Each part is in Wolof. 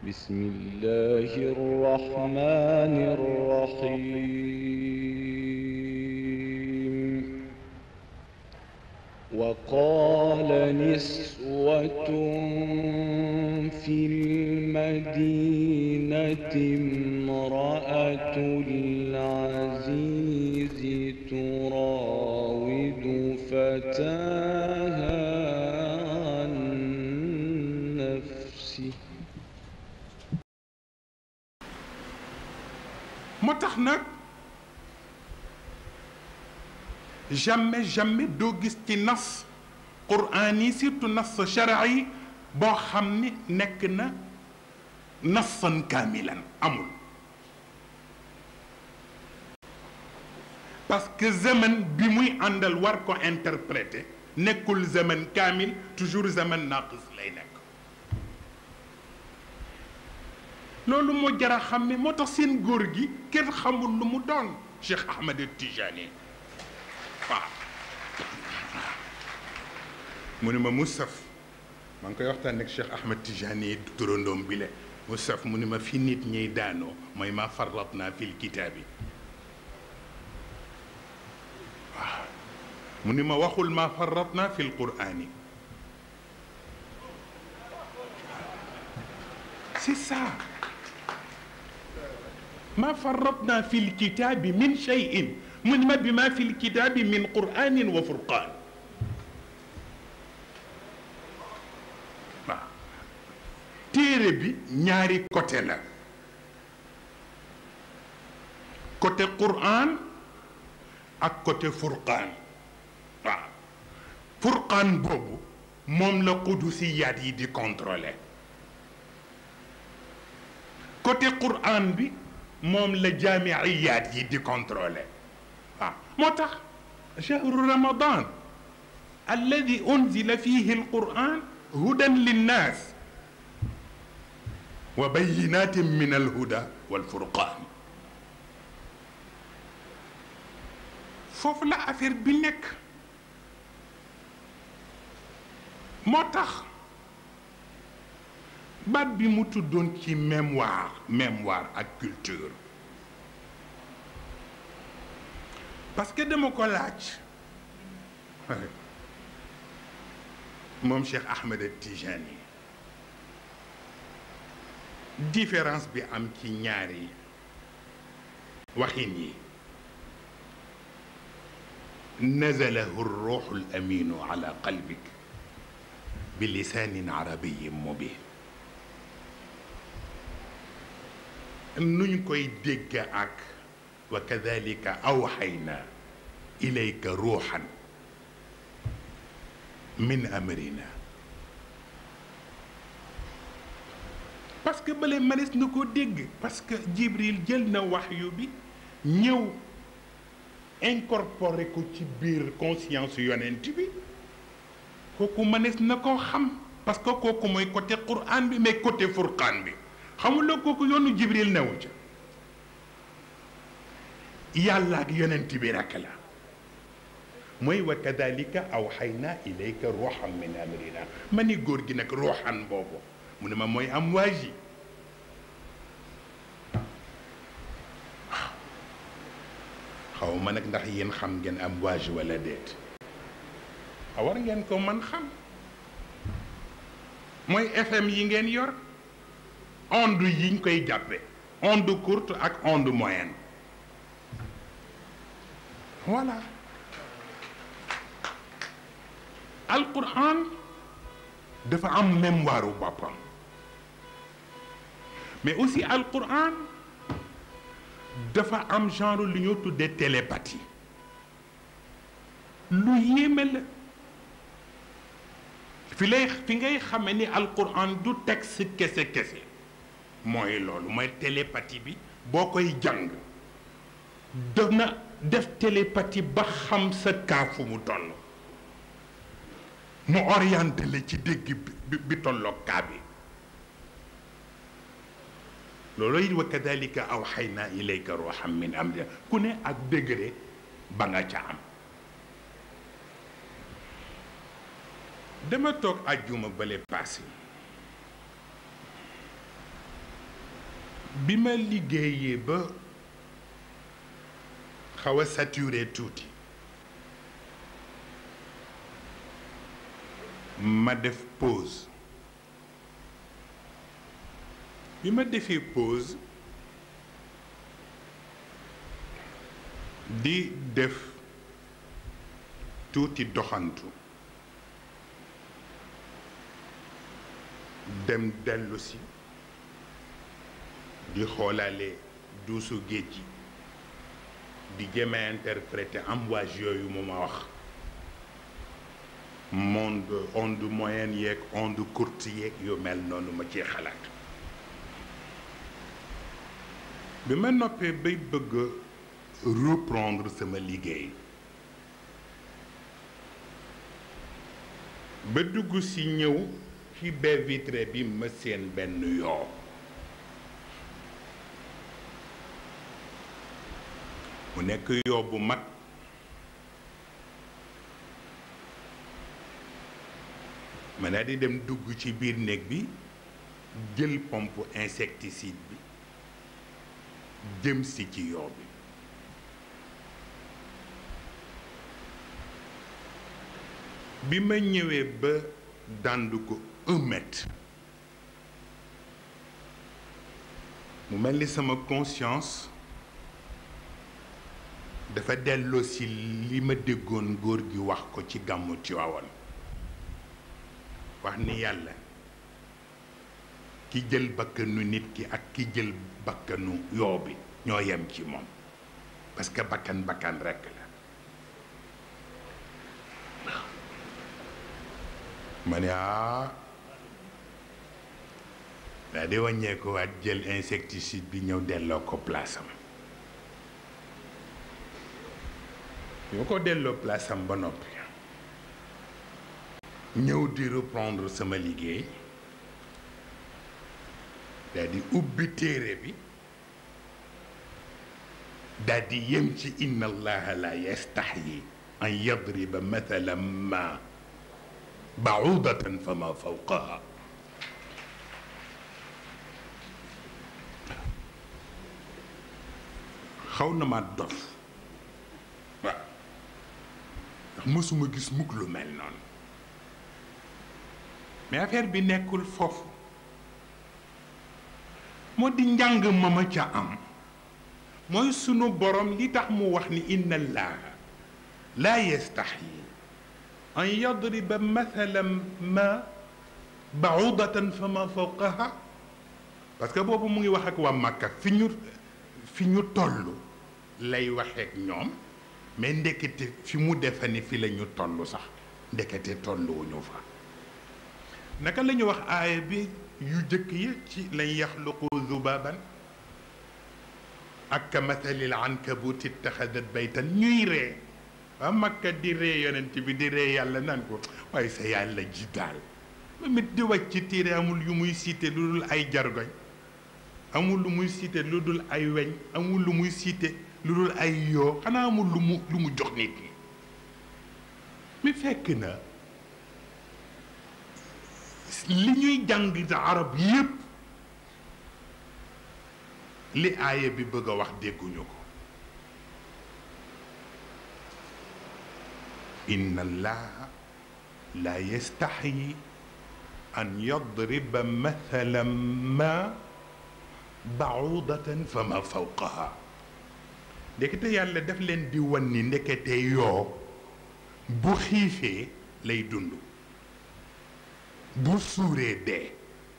بسم الله الرحمن الرحيم وقال نسوة في المدينة امرأة العزيز تراود فتاها عن نفسه moo tax nag jamais doo gis ci nas quraan yi surtout nas shara yi boo xam ni nekk na nasan kaamilan amul parce que zaman bi muy àndal war ko interpréter nekkul zaman kaamil toujours zaman naqis lay nekk loolu moo jara xam ne moo tax seen góor gi kenn xamul lu mu doon Cheikh Ahmed Tijani waaw mu ne ma Moustapha maa ngi koy waxtaan ak Cheikh Ahmed Tijani turandoom bi le Moustapha mu ne ma fi nit ñiy daanoo mooy ma farratna fil kitaabi waaw mu ne ma waxul ma farratna fil qur'ani c'est ça ما فرطنا في الكتاب من شيء من ما بما في الكتاب من قرآن وفرقان téere bi ñaari côté la côté Qur'an ak côté Furqaan waaw Furqaan boobu moom la qudusiyaat yi di contrôler côté Qur'an bi moom la jaamiiyaat yi di contrôler waaw moo tax shahru ramadan alladi unzila fihi alquran hudan linnas wa bayinatin min alhuda walfurqan foofu la affaire bi nekk moo tax baat bi mu tuddoon ci mémoire ak culture parce que dama ko laaj moom Cheikh Ahmed Tijani différence bi am ci ñaari waxin yi nazalahu ruuxu al aminu ala qalbik bi lisaanin arabiyyin mubin nuñ koy dégg ak wa kadalika awxayna ilayka ruuxan min amrina parce que bale manes na ko dégg parce que Jibril jël na waxyu bi ñëw incorporé ko ci biir conscience yonent bi kooku manes na koo xam parce que kooku mooy côté Qur'an bi mais côté Furqaan bi xamuloo kooku yoonu Jibril newu ca yàlla ak yonent bi rekk la mooy wa kadalika awxayna ilayka ruuxan min amrina ma ni góor gi nag ruuxan boobu mu ne ma mooy am waaj yi xaw ma nag ndax yéen xam ngeen am waaj wala déet war ngeen ko man xam mooy FM yi ngeen yor onde yiñ koy jàppe onde courte ak onde moyenne voilà alquran dafa am mémoire boppam mais aussi alquran dafa am genre lu ñu tuddee télépathie lu yéeme la fi ngay xame ni alquran du texte kese mooy loolu mooy télépathie bi boo koy jàng dana def télépathie ba xam sa kaa fu mu toll mu orienté la ci dégg bi tolloog kaa bi loolu it wa kadalika awxayna ilayka ruuxan min amrina ku ne ak degré ba nga ca am dama toog àjjuma bale paase bi ma liggéeyee ba xaw a saturé tuuti ma def pause bi ma defee pause di def tuuti doxantu dem dellu si di xoolaale duusu géej gi di jéem a interpréter amouage yooyu mu ma wax monde onde moyenne yeeg onde courte yeeg yu mel noonu ma ci xalaat bi ma noppee bay bëgg reprendre sama liggéey ba dugg si ñëw ci baie vitrée bi ma seen benn yoo mu nekk yoo bu mag ma daal di dem dugg ci biir néeg bi jël pompe insecticide bi jëm si ci yoo bi bi ma ñëwee ba dànd ko 1 mètre mu mel ni sama conscience dafa delloo si li ma déggoon góor gi wax ko ci gàmmu Tiwaawan wax ni yàlla ki jël bakkanu nit ki ak ki jël bakkanu yoo bi ñoo yem ci moom parce que bakkan rekk la ma ne daa di wàññeeku waat jël insecticide bi ñëw delloo ko place am yoo ko delloo place am ba noppi ñëw di reprendre sama liggéey daa di ubbi téere bi daa di yem ci inna allaha la yastaxyi an yadriba mathalan ma baudatan fa ma fawqaha xaw na ma dof waaw ndax mësuma gis mukk lu mel noonu mais affaire bi nekkul foofu moo di njàng ma ca am mooy sunu borom li tax mu wax ni inna allaha la yastaxyi an yadriba mathalan ma baudatan fa ma fawqaha parce que boobu mu ngi wax ak waa Makka fi ñu toll lay waxeek ñoom mais ndekete fi mu defe ni fi la ñu toll sax ndekete tolluwuñu fa naka la ñu wax aaya bi yu jëkk yi ci lan yaxluqu zubaban ak ka mathalil ankabut ittaxadat baytan ñuy ree waa Makka di ree yonent bi di ree yàlla naan ko waaye sa yàlla ji daal mamit di wàcc ci tiire amul yu muy cité lu dul ay jargoñ amul lu muy cité lu dul ay weñ amul lu muy cité lu dul ay yoo xanaa amul lu mu jox nit ñi mi fekk na li ñuy jàng arab yépp li aaya bi bëgg a wax dégguñu ko inna allaha la yastaxyi an yadriba mathalan ma baudatan fa ma fawqaha ndekete yàlla daf leen di wan ni ndekete yoo bu xiifee lay dund bu suuree dee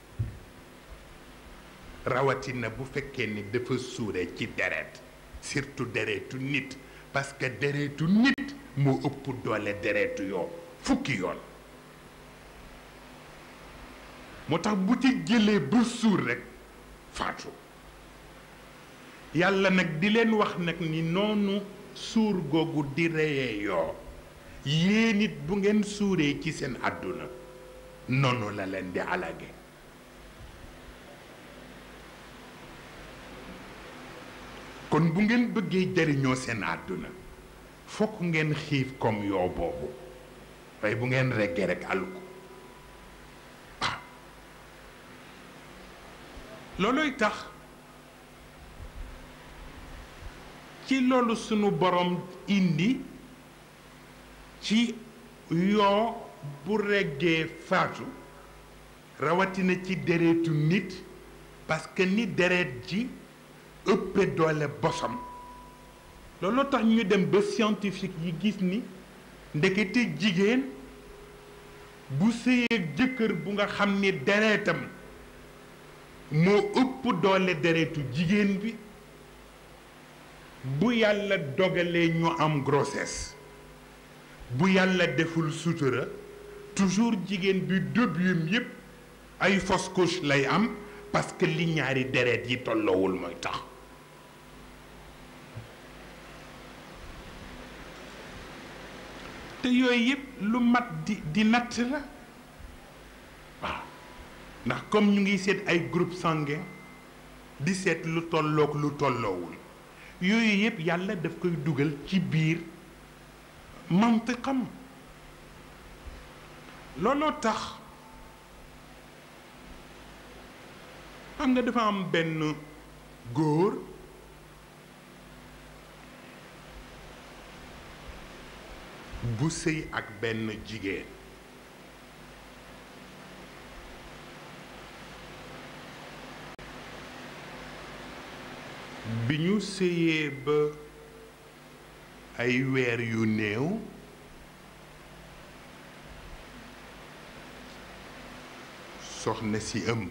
rawatina bu fekkee ni dafa suure ci deret surtout deretu nit parce que deretu nit moo ëpp doole deretu yoo fukki yoon moo tax bu ci jëlee ba suur rekk faatu yàlla nag di leen wax nag ni noonu suur googu di reyee yoo yéen it bu ngeen suuree ci seen àdduna noonu la leen di alage kon bu ngeen bëggee jariñoo seen àdduna fokk ngeen xiif comme yoo boobu waaye bu ngeen reggee rek alko loolooy tax ci loolu sunu borom indi ci yoo bu reggee faatu rawatina ci deretu nit parce que ni deret ji ëppe doole bosam looloo tax ñu dem ba scientifique yi gis ni ndekete jigéen bu sëyeeg jëkkër bu nga xam ni deretam moo ëpp doole deretu jigéen bi bu yàlla dogalee ñu am grossesse bu yàlla deful sutura toujours jigéen bi début yépp ay fausse couche lay am parce que li ñaari deret yi tolloowul mooy tax te yooyu yépp lu mat di natt la waaw ndax comme ñu ngi seet ay groupe sanguin di seet lu tolloog lu tolloowul yooyu yépp yàlla daf koy dugal ci biir mantiqam looloo tax xam nga dafa am benn góor bu sëy ak benn jigéen bi ñu sëyee ba ay weer yu néew soxna si ëmb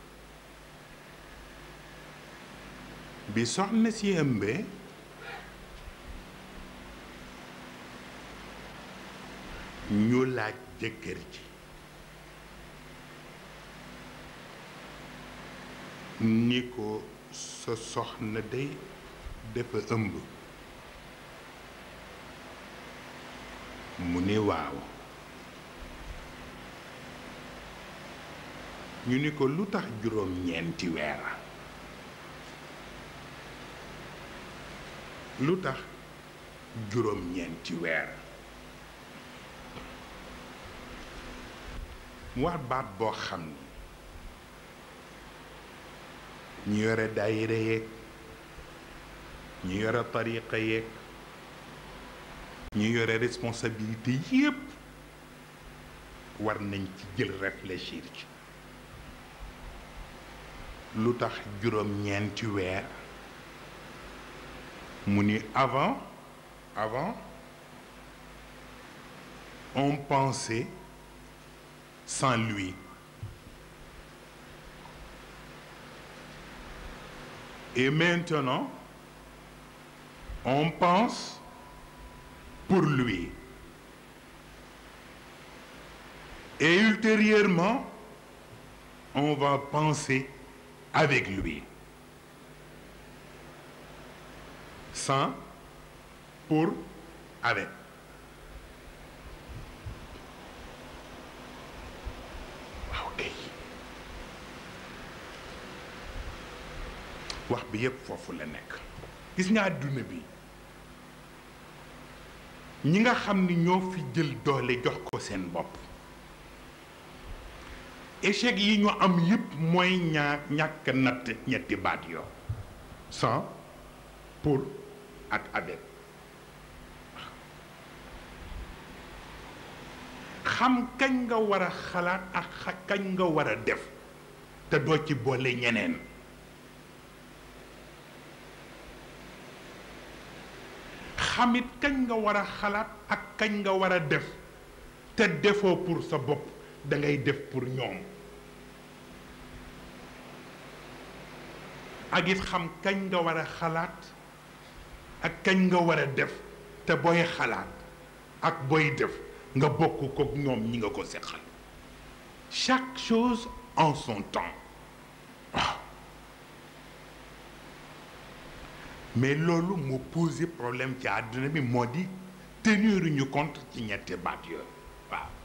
bi soxna si ëmbee ñu laaj jëkkër ji ni ko sa soxna day dafa ëmb mu ni waaw ñu ni ko lu tax juróom-ñeenti weer lu tax juróom-ñeenti weer mu wax baat boo xam ni ñu yore daayira yeeg ñu yore tariqa yeeg ñu yore responsabilité yépp war nañ ci jël réfléchir ci lu tax juróom-ñeenti weer mu ni avant on pensait sans lui et maintenant on pense pour lui et ultérieurement on va penser avec lui sans pour avec ok wax bi yépp foofu la nekk gis nga àdduna bi ñi nga xam ni ñoo fi jël doole jox ko seen bopp échec yi ñu am yépp mooy ñàkk natt ñetti baat yoo sans pour ak avec xam kañ nga war a xalaat ak kañ nga war a def te doo ci boole ñeneen xamit kañ nga war a xalaat ak kañ nga war a def te defoo pour sa bopp da ngay def pour ñoom ak it xam kañ nga war a xalaat ak kañ nga war a def te booy xalaat ak booy def nga bokk ko ñoom ñi nga ko seqal chaque chose en son temps waaw mais loolu moo posé problème ci àdduna bi moo di tenir ñu compte ci ñetti baat yooyu waaw